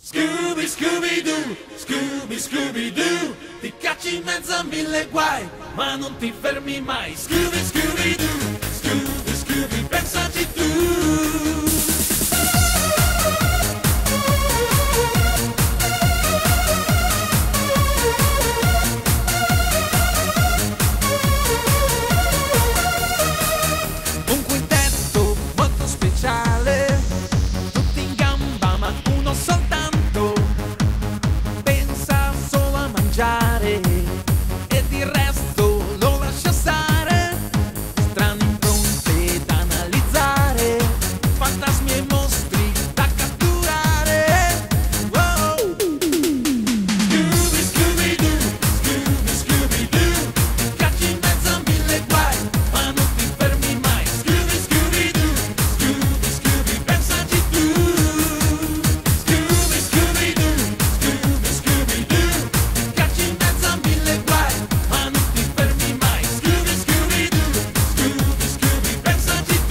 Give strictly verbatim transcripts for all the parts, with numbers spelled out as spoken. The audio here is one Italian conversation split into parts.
Scooby, Scooby-Doo, Scooby, Scooby-Doo, ti cacci in mezzo a mille guai, ma non ti fermi mai. Scooby, Scooby-Doo, Scooby, Scooby, pensaci tu. Un quintetto molto speciale, tutti in gamba ma uno soltanto, pensa solo a mangiare ed il resto lo lascia stare. Strane impronte da analizzare, fantasmi e mostri da catturare. Wow! Scooby, Scooby-Doo, Scooby, Scooby-Doo, ti cacci in mezzo a mille guai, ma non ti fermi mai. Scooby, Scooby-Doo, Scooby, Scooby, pensaci tu. Scooby, Scooby-Doo, Scooby, Scooby-Doo, ti cacci in mezzo a mille guai, ma non ti fermi mai. Scooby, Scooby-Doo, Scooby, Scooby, pensaci tu.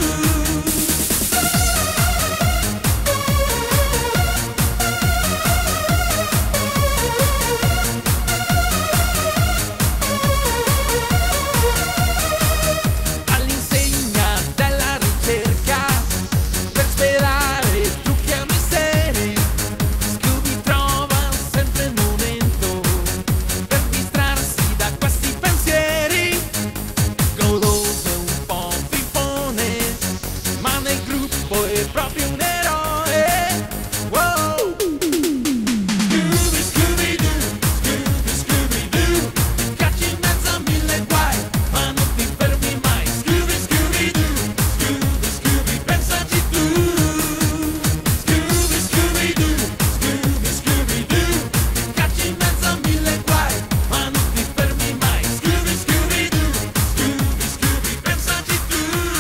All'insegna della ricerca, per svelare trucchi e misteri, Scooby trova sempre il momento per distrarsi da questi pensieri. Goloso e un po' fifone, ma nel gruppo è proprio un eroe. Wow! Scooby, Scooby-Doo, Scooby, Scooby-Doo, ti cacci in mezzo a mille guai, ma non ti fermi mai. Scooby, Scooby-Doo, Scooby, Scooby, pensaci tu. Scooby, Scooby-Doo, Scooby, Scooby-Doo, ti cacci in mezzo a mille guai, ma non ti fermi mai. Scooby, Scooby-Doo, Scooby, Scooby, pensaci tu.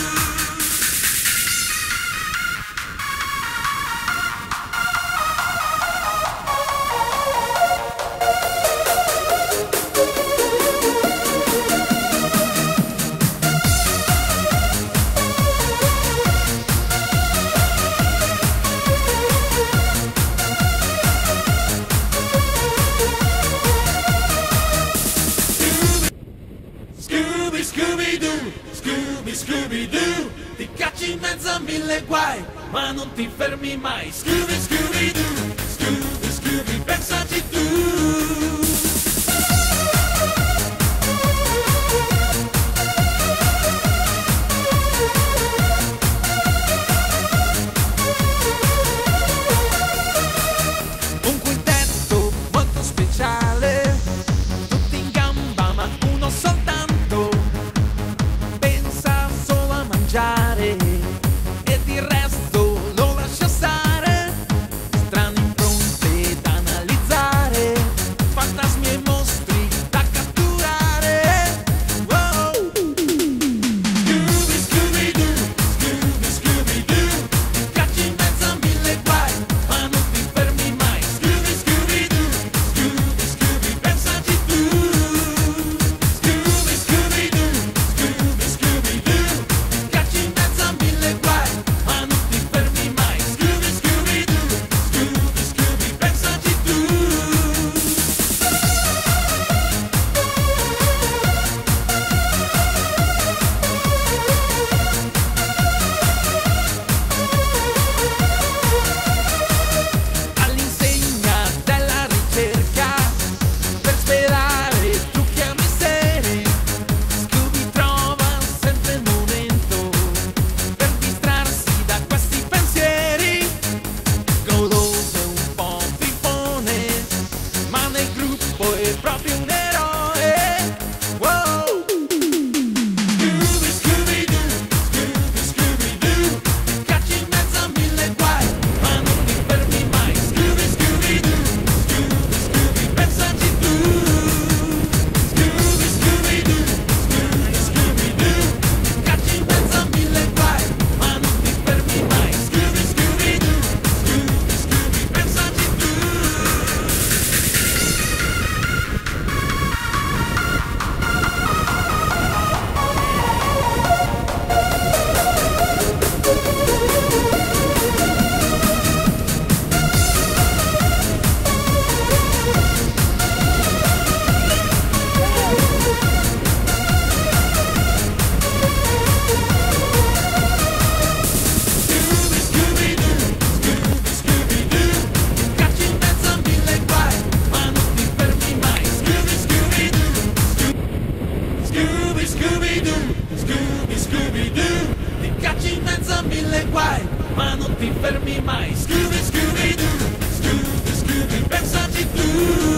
Scooby, Scooby-Doo, Scooby, Scooby-Doo, ti cacci in mezzo a mille guai, ma non ti fermi mai. Scooby, Scooby-Doo, Scooby, Scooby, pensaci tu. Un quintetto molto speciale, tutti in gamba ma uno soltanto, pensa solo a mangiare ed il resto lo lascia stare. Strane impronte da analizzare, fantasmi Scooby-Doo, Scooby, Scooby-Doo, ti cacci in mezzo a mille guai, ma non ti fermi mai. Scooby, Scooby-Doo, Scooby, Scooby, pensaci tu.